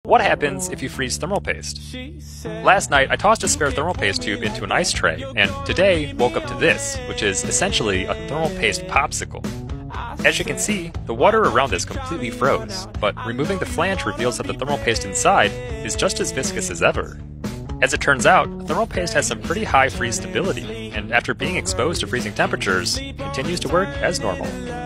What happens if you freeze thermal paste? Last night, I tossed a spare thermal paste tube into an ice tray, and today woke up to this, which is essentially a thermal paste popsicle. As you can see, the water around this completely froze, but removing the flange reveals that the thermal paste inside is just as viscous as ever. As it turns out, thermal paste has some pretty high freeze stability, and after being exposed to freezing temperatures, continues to work as normal.